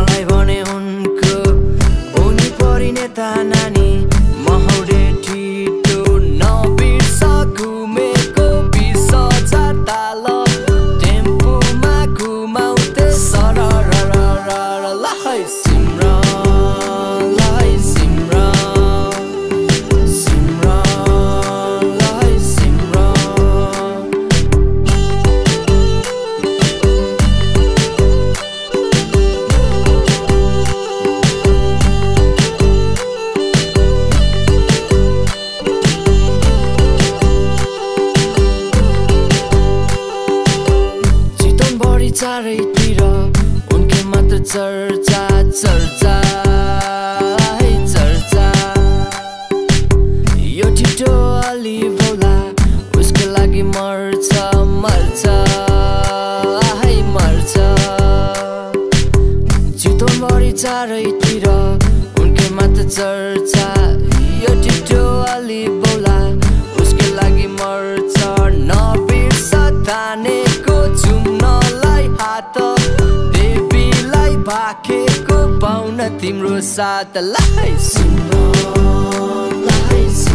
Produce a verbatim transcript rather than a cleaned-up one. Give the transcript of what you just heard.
मलाई भने उनको उनी परिने ता नानी महौडे ठिटो नबिर्स घुमेको बिस हजार ताल टेम्पोमा घुमाउँथे सररररर ल है सिमरन ल है सिमरन सिमरन ल है सिमरन चारैतिर उनकै मात्र चर्चा चर्चा है चर्चा यो ठिटो अलि भोला उसको लागि मर्छ मर्छ है मर्छ चितवनभरि चारैतिर उनकै मात्र चर्चा यो ठिटो अलि भोला उसको लागि मर्छ नबिर्स तानेको चुम्नलाई हात देवीलाई भाकेको पाउन तिम्रो साथ लाई सिमरन लाई